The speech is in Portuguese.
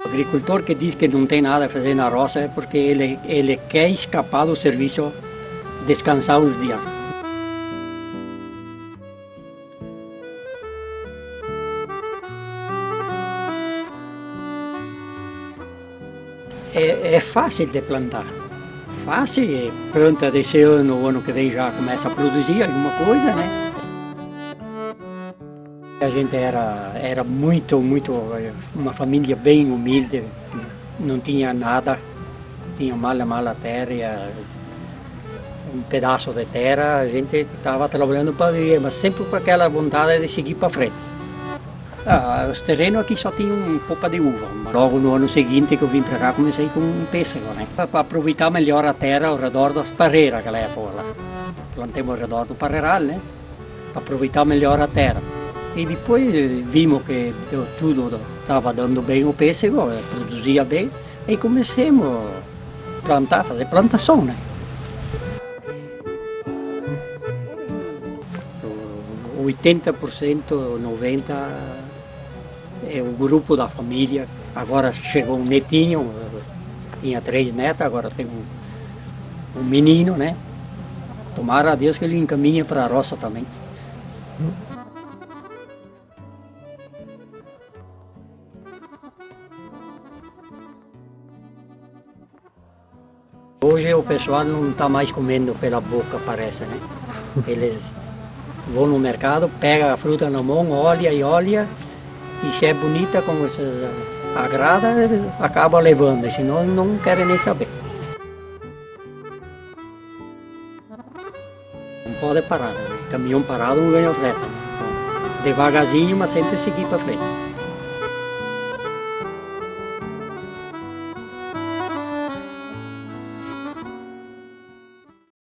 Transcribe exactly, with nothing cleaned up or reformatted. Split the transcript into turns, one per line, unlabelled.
O agricultor que diz que não tem nada a fazer na roça é porque ele, ele quer escapar do serviço, descansar uns dias. É, é fácil de plantar. Fácil, planta desse ano, o ano que vem já começa a produzir alguma coisa, né? A gente era, era muito, muito, uma família bem humilde, não tinha nada, tinha mala, mala terra, um pedaço de terra, a gente estava trabalhando para viver, mas sempre com aquela vontade de seguir para frente. Ah, os terrenos aqui só tinham um pouco de uva. Logo no ano seguinte que eu vim para cá, comecei com um pêssego, né? Para aproveitar melhor a terra ao redor das parreiras, aquela época lá. Plantemos ao redor do parreiral, né? Para aproveitar melhor a terra. E depois vimos que deu, tudo estava dando bem o pêssego, produzia bem, e começamos a plantar, fazer plantação, né? oitenta por cento, noventa por cento é o grupo da família. Agora chegou um netinho, tinha três netas, agora tem um, um menino, né? Tomara a Deus que ele encaminhe para a roça também. Hoje o pessoal não está mais comendo pela boca, parece, né? Eles vão no mercado, pegam a fruta na mão, olha e olha, e se é bonita, como se agrada, eles acabam levando, senão não querem nem saber. Não pode parar, né? Caminhão parado não ganha frete. Então, devagarzinho, mas sempre seguir para frente.